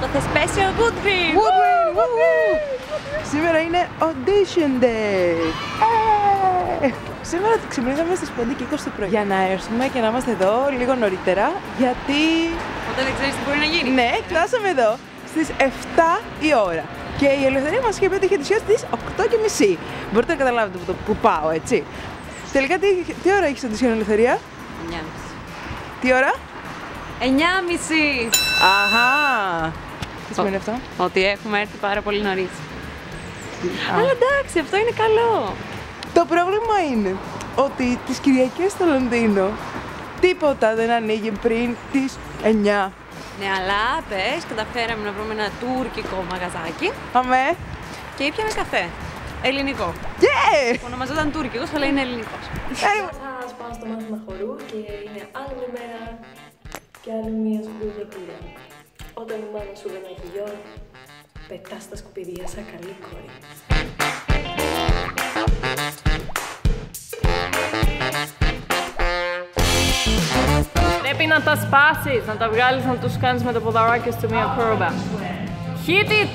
The special Woodgreen! Σήμερα είναι audition day! Σήμερα ξυπνήσαμε στις 5 και 20 το πρωί για να έρθουμε και να είμαστε εδώ λίγο νωρίτερα, γιατί... Όταν δεν ξέρεις τι μπορεί να γίνει. Ναι, φτάσαμε εδώ στις 7 η ώρα. Και η Ελευθερία μας είχε πει ότι είχε τις στις 8:30. Μπορείτε να καταλάβετε που πάω, έτσι. Τελικά τι ώρα έχεις αντισιόν, Ελευθερία? 9:30. Τι ώρα? 9:30. Αχα! Τι σημαίνει αυτό? Ότι έχουμε έρθει πάρα πολύ νωρίς. Αλλά εντάξει, αυτό είναι καλό. Το πρόβλημα είναι ότι τις Κυριακές στο Λονδίνο τίποτα δεν ανοίγει πριν τις 9. Ναι, αλλά πες, καταφέραμε να βρούμε ένα τουρκικό μαγαζάκι. Αμέ! Και ήπιαμε καφέ. Ελληνικό. Yeah! Ονομαζόταν τουρκικός, αλλά είναι ελληνικός. Σας πάω στο μάθημα χορού και είναι άλλη μια μέρα και άλλη μια σκουπίδια κουλιά. Όταν η μάνα σου δεν έχει γιο, πετάς τα σκουπίδια σαν καλή κόρη. Πρέπει να τα σπάσεις, να τα βγάλεις, να τους κάνεις με το ποδαράκι στο μία κούρβα. Hit it!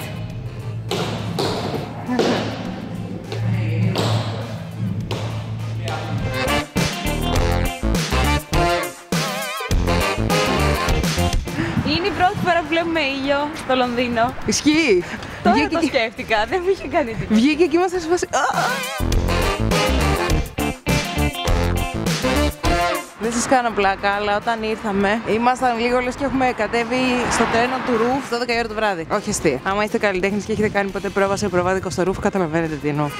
Είναι η πρώτη φορά που βλέπουμε ήλιο στο Λονδίνο. Ισχύει! Τώρα το σκέφτηκα, δεν είχε κάνει τίποτα. Βγήκε και είμαστε σε φάση... Δεν σας κάνω πλάκα, αλλά όταν ήρθαμε ήμασταν λίγο λες και έχουμε κατέβει στο τρένο του Ρουφ 12 η ώρα το βράδυ. Όχι αστεία. Άμα είστε καλλιτέχνης και έχετε κάνει ποτέ πρόβα σε προβάδικο στο Ρουφ, καταλαβαίνετε τι εννοώ.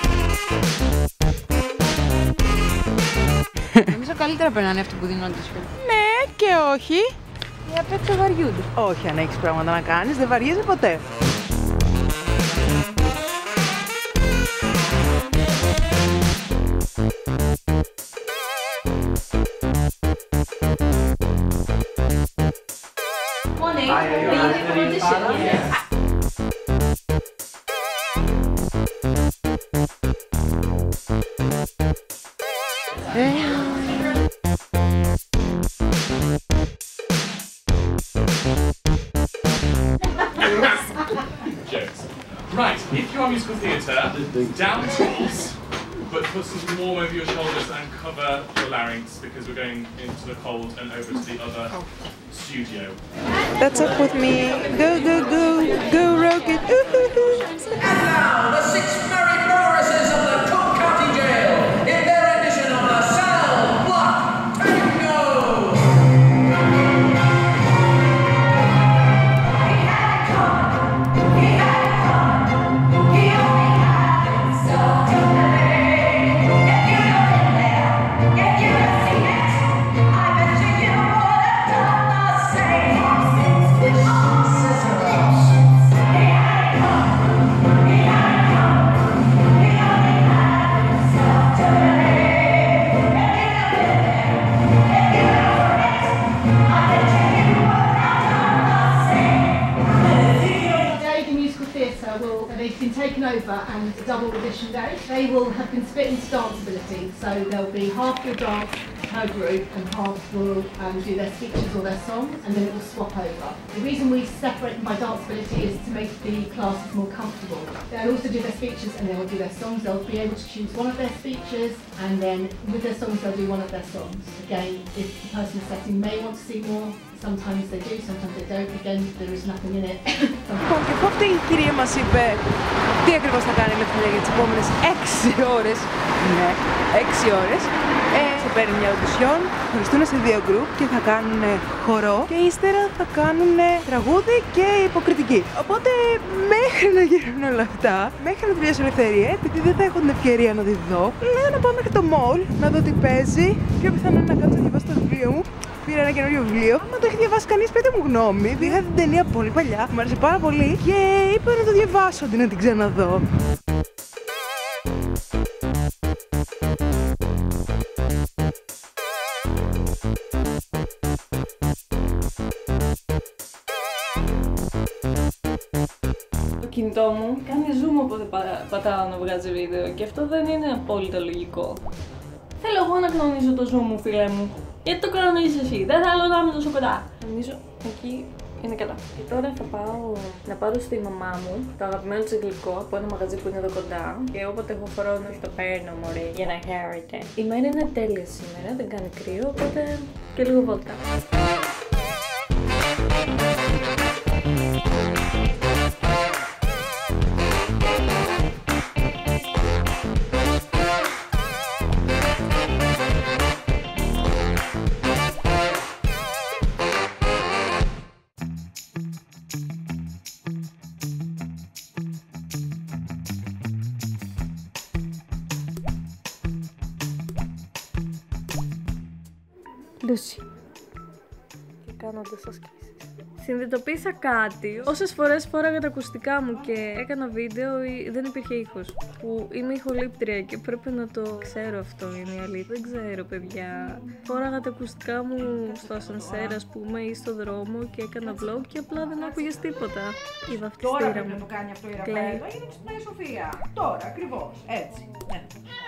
Νομίζω καλύτερα περνάνε αυτοί που δίνονται σου. Ναι και όχι. Για απ' έξω βαριούνται. Όχι, αν έχεις πράγματα να κάνεις, δεν βαριέσαι ποτέ. Jokes. Right, if you are musical theatre, down tools, but put some warm over your shoulders and cover your larynx because we're going into the cold and over to the other studio. That's up with me. Go, go, go, go, rocket. And now, the 6 merry choruses of the Cook County Jail in their edition of the Cell Block Tango! He had it coming, he had it coming, he only had himself to blame. If you'd have been there, if you'd have seen it, I bet you would have done the same. Scissors. He had it coming, he had it coming, he only had himself to blame. If you'd have been there, if you'd have heard it, I bet you would have done the same. Today, the musical theatre they've been taken over and it's a double audition day. They will have been split into danceability, so there'll be half will dance per group and half will do their speeches or their songs, and then it will swap over. The reason we separate them by danceability is to make the classes more comfortable. They'll also do their speeches and they will do their songs. They'll be able to choose one of their speeches, and then with their songs they'll do one of their songs. Again, if the person setting may want to see more, sometimes they do, sometimes they don't. Again, there is nothing in it. Λοιπόν, και αφού αυτή η κυρία μας είπε τι ακριβώς θα κάνει η Ελευθερία για τις επόμενες 6 ώρες, ναι, 6 ώρες, θα παίρνει μια οντισιόν, χωριστούν σε 2 γκρουπ και θα κάνουν χορό και ύστερα θα κάνουν τραγούδι και υποκριτική. Οπότε μέχρι να γίνουν όλα αυτά, μέχρι να τελειώσει η Ελευθερία, επειδή δεν θα έχω την ευκαιρία να τη δω, λέω να πάω μέχρι το mall, να δω τι παίζει, πιο πιθανό είναι να κάτσω να διαβάσω το βιβλίο μου. Πήρα ένα καινούριο βιβλίο. Αν το έχει διαβάσει κανείς, πείτε μου γνώμη. Είχα την ταινία πολύ παλιά, μου άρεσε πάρα πολύ και είπα να το διαβάσω αντί να την ξαναδώ. Το κινητό μου κάνει zoom όποτε πατάω να βγάζει βίντεο και αυτό δεν είναι απόλυτα λογικό. Θέλω εγώ να κανονίζω το zoom μου, φίλε μου. Γιατί το κανονίζεις εσύ, δεν θέλω να είμαι τόσο κοντά. Νομίζω εκεί Είναι καλά. Και τώρα θα πάω να πάρω στη μαμά μου το αγαπημένο της γλυκό από ένα μαγαζί που είναι εδώ κοντά. Και όποτε έχω χρόνο το παίρνω, μωρέ, για να χαίρετε. Η μέρα είναι τέλεια σήμερα, δεν κάνει κρύο, οπότε και λίγο βόλτα. Λούση. Και κάνοντας ασκήσεις. Συνειδητοποίησα κάτι. Όσες φορές φόραγα τα ακουστικά μου και έκανα βίντεο, δεν υπήρχε ήχος. Που είμαι ηχολήπτρια και πρέπει να το ξέρω αυτό, είναι η αλήθεια. Δεν ξέρω, παιδιά. Φόραγα τα ακουστικά μου στο ασανσέρ, ας πούμε, ή στο δρόμο και έκανα vlog και απλά δεν άκουγες τίποτα. Η βαφτιστήρα Τώρα μου. πρέπει να το κάνει αυτό η Ραφαέλα, γιατί ξυπνάει η Σοφία. Τώρα, ακριβώς, έτσι. Ναι.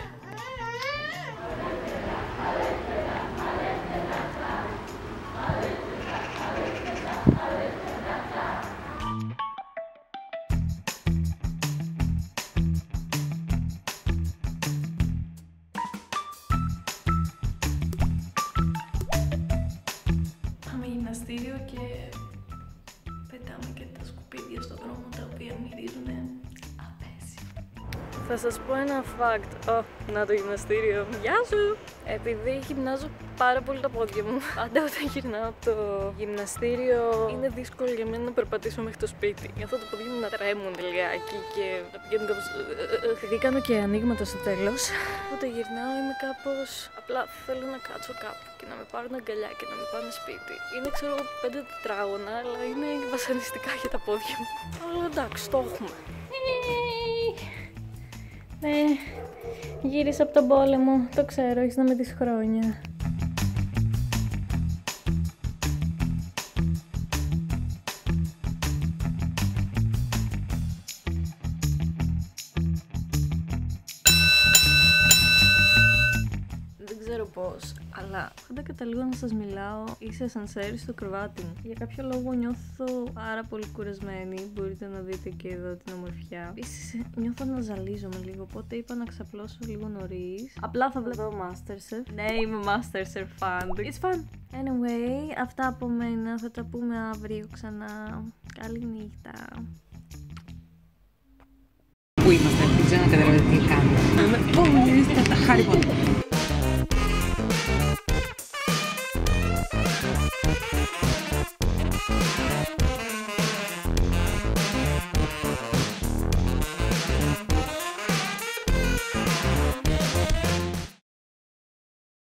Πάμε γυμναστήριο και πετάμε και τα σκουπίδια στον δρόμο τα οποία μυρίζουν απέσια. Θα σας πω ένα fact. Να το γυμναστήριο. Γεια σου! Επειδή γυμνάζω πάρα πολύ τα πόδια μου, πάντα όταν γυρνάω από το γυμναστήριο είναι δύσκολο για μένα να περπατήσω μέχρι το σπίτι. Γι' αυτό τα πόδια μου να τρέμουν λιγάκι και να πηγαίνουν κάπως. Επειδή κάνω και ανοίγματα στο τέλος, όταν γυρνάω είμαι κάπως. Απλά θέλω να κάτσω κάπου και να με πάρουν αγκαλιά και να με πάνε σπίτι. Είναι, ξέρω εγώ, 5 τετράγωνα, αλλά είναι βασανιστικά για τα πόδια μου. Αλλά εντάξει, το έχουμε. Ναι, γύρισα από τον πόλεμο, το ξέρω, έχεις να με δεις χρόνια. Δεν ξέρω πώς, αλλά πάντα καταλήγω να σας μιλάω ή σε ασανσέρ στο κρεβάτι μου. Για κάποιο λόγο νιώθω πάρα πολύ κουρασμένη. Μπορείτε να δείτε και εδώ την ομορφιά. Επίσης νιώθω να ζαλίζομαι λίγο, οπότε είπα να ξαπλώσω λίγο νωρίς. Απλά θα βλέπω Masterchef. Ναι, είμαι Masterchef fan. It's fun. Anyway, αυτά από μένα. Θα τα πούμε αύριο ξανά. Καλή νύχτα. Πού είμαστε, δεν ξέρω να καταλαβαίνετε τι κάνουμε. Πού είστε τα Harry Potter.